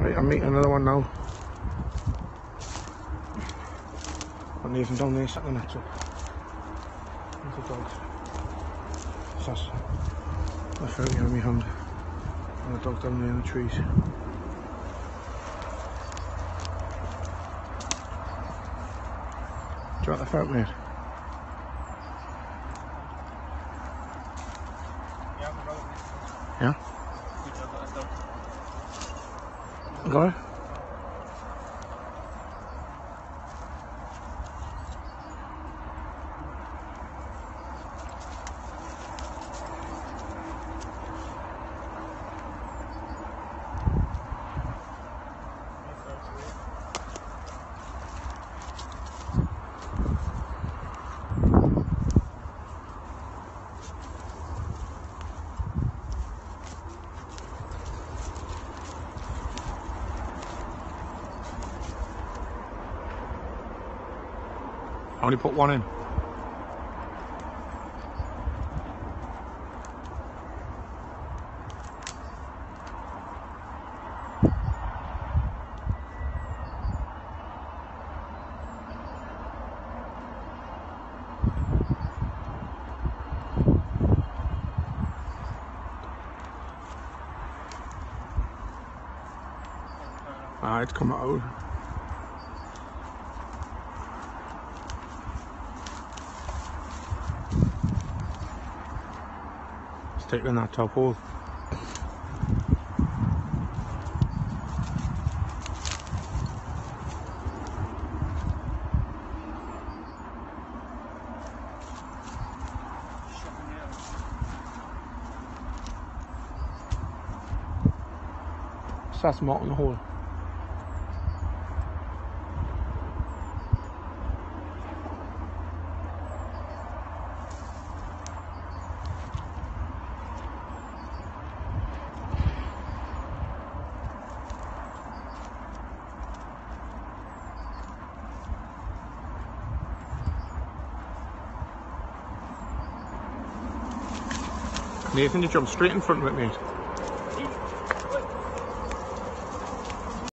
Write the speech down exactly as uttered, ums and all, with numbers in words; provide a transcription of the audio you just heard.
Right, I'm making another one now. Got Nathan down there setting the nets up. There's the dogs. So that's the ferry on my hand. And the dog down there in the trees. Do you want the ferret, mate? Yeah? Go on. I only put one in. Ah, it's coming out. Taking that top hole. So that's marking the hole. Nathan, you jumped straight in front of it, mate.